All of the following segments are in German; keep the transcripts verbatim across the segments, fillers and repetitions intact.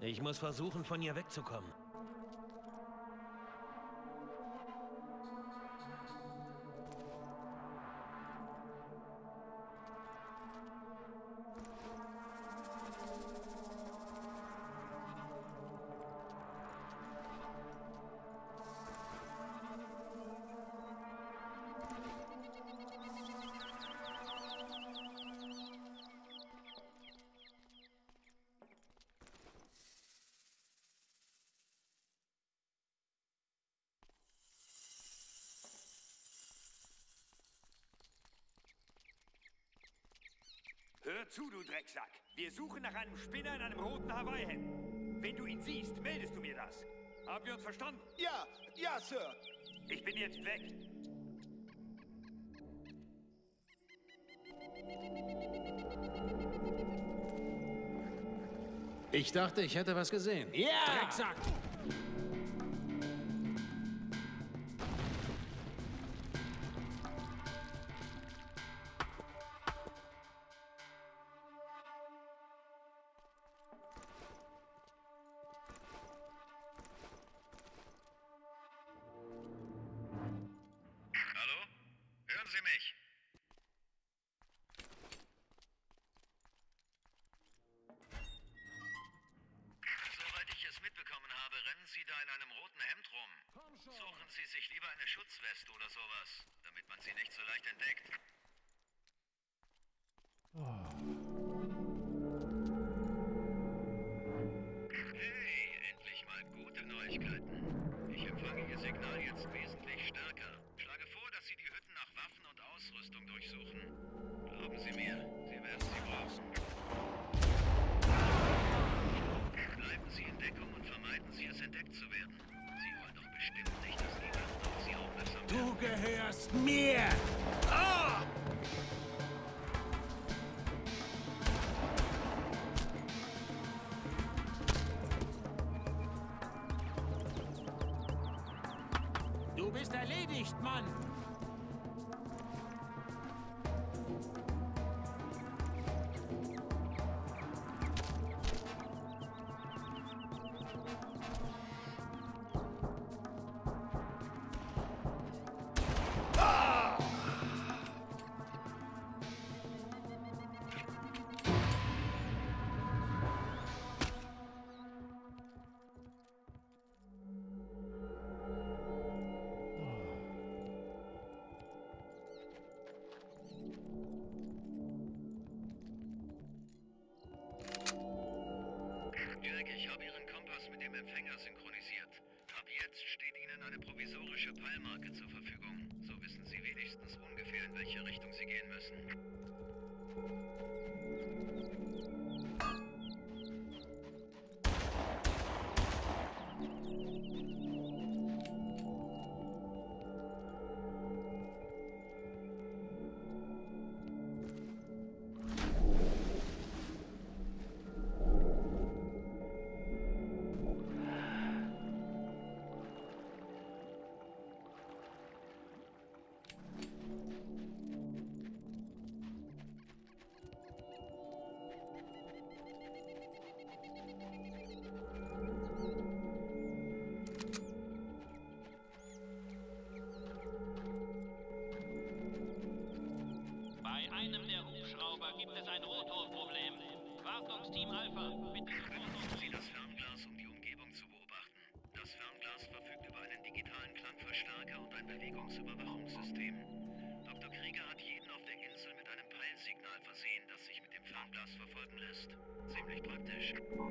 Ich muss versuchen, von ihr wegzukommen. Hör zu, du Drecksack. Wir suchen nach einem Spinner in einem roten Hawaii-Hemd. Wenn du ihn siehst, meldest du mir das. Haben wir uns verstanden? Ja, ja, Sir. Ich bin jetzt weg. Ich dachte, ich hätte was gesehen. Ja! Drecksack! Hallo? Hören Sie mich? Soweit ich es mitbekommen habe, rennen Sie da in einem roten Hemd rum. Suchen Sie sich lieber eine Schutzweste oder sowas, damit man Sie nicht so leicht entdeckt. Hey, endlich mal gute Neuigkeiten. Ich empfange Ihr Signal jetzt wesentlich stärker. Schlage vor, dass Sie die Hütten nach Waffen und Ausrüstung durchsuchen. Glauben Sie mir, Sie werden sie brauchen. Bleiben Sie in Deckung und vermeiden Sie es, entdeckt zu werden. Sie wollen doch bestimmt nicht, dass die Waffen auf Sie aufmerksam werden. Du gehörst mir! Ah! Du bist erledigt, Mann! Jack, ich habe Ihren Kompass mit dem Empfänger synchronisiert. Ab jetzt steht Ihnen eine provisorische Peilmarke zur Verfügung. So wissen Sie wenigstens ungefähr, in welche Richtung Sie gehen müssen. Bei einem der Hubschrauber gibt es ein Rotorproblem. Wartungsteam Alpha, bitte. Benutzen Sie das Fernglas, um die Umgebung zu beobachten. Das Fernglas verfügt über einen digitalen Klangverstärker und ein Bewegungsüberwachungssystem. Doktor Krieger hat jeden auf der Insel mit einem Peilsignal versehen, das sich mit dem Fernglas verfolgen lässt. Ziemlich praktisch.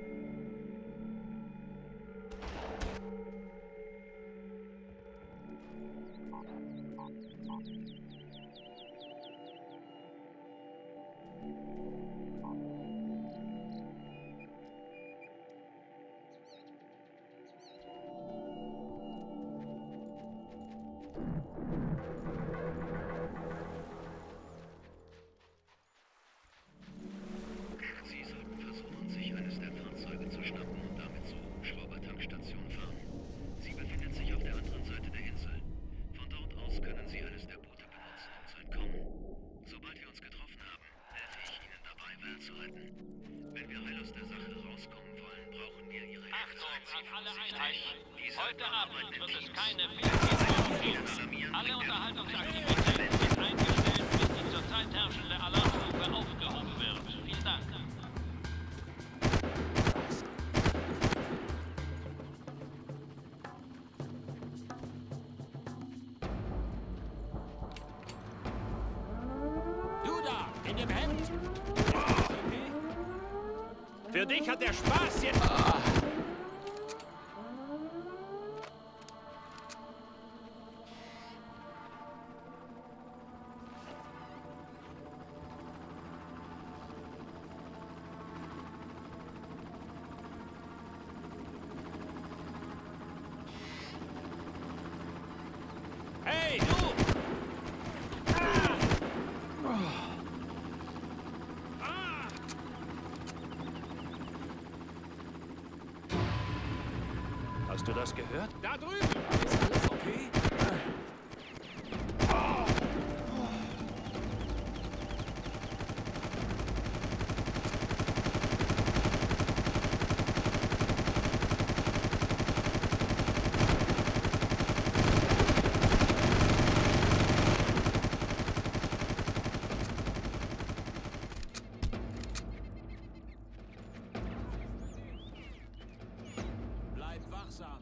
Sie sollten versuchen, sich eines der Fahrzeuge zu schnappen und damit zur Hubschraubertankstation fahren. Sie befindet sich auf der anderen Seite der Insel. Von dort aus können Sie eines der Boote benutzen. Heute Abend wird es keine Fehlbetriebe geben. Alle Unterhaltungsaktivitäten sind eingestellt, bis die zurzeit herrschende Alarmstufe aufgehoben wird. Vielen Dank. Du da, in dem Hemd! Okay. Für dich hat der Spaß jetzt... Ah. Hey, du! Hast du das gehört? Da drüben! Ist alles okay? Bleib wachsam.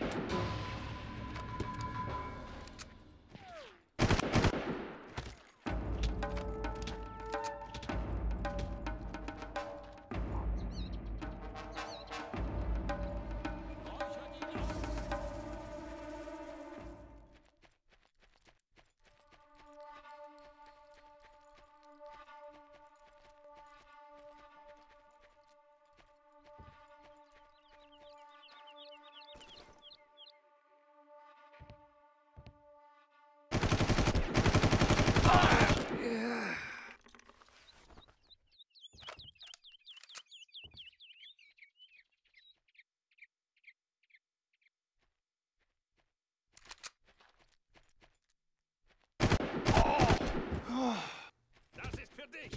Das ist für dich!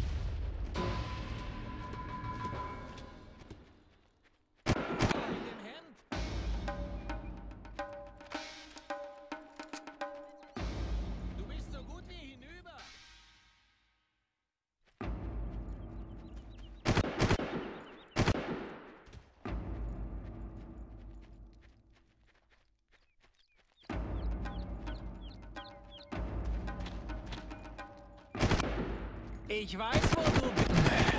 In dem Hemd? Du bist so gut wie hinüber. Ich weiß, wo du bist.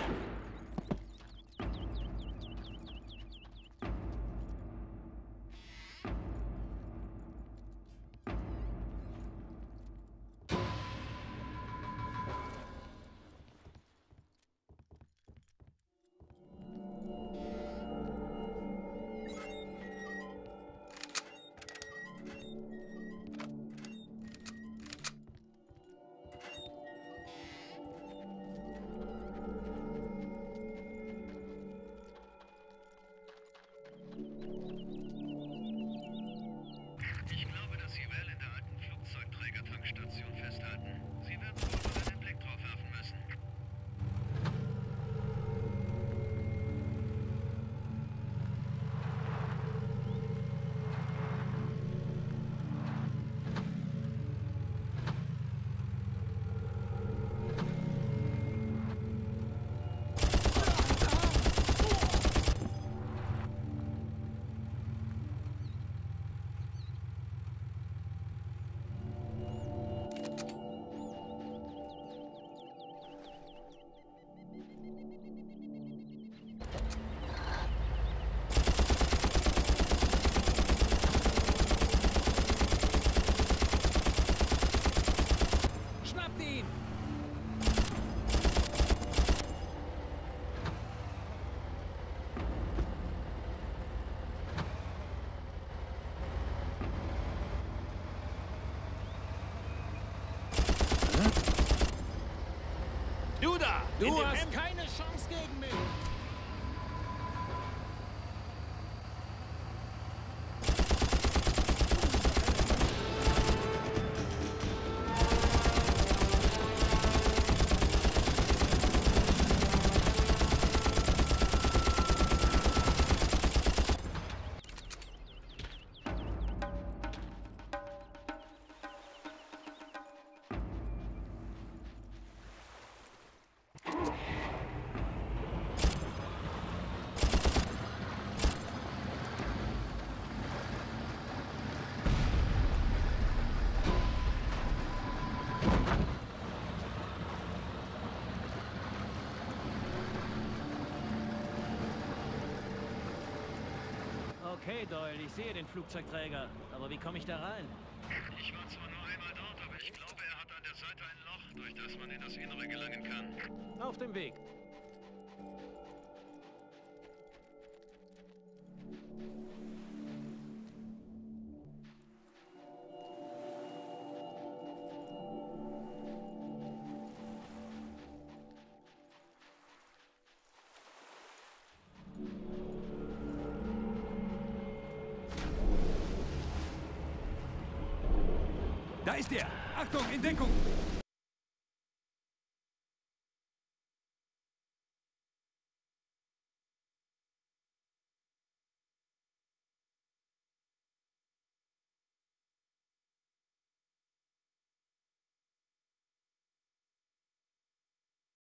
Ich glaube, dass Sie Val in der alten Flugzeugträgertankstation festhalten. Sie werden wohl mal einen Blick drauf werfen müssen. Schnappt ihn! Du da! Du in dem hast Hemd! keine Chance gegen mich. Okay, Doyle, ich sehe den Flugzeugträger. Aber wie komme ich da rein? Ich war zwar nur einmal dort, aber ich glaube, er hat an der Seite ein Loch, durch das man in das Innere gelangen kann. Auf dem Weg. Da ist er! Achtung, in Deckung!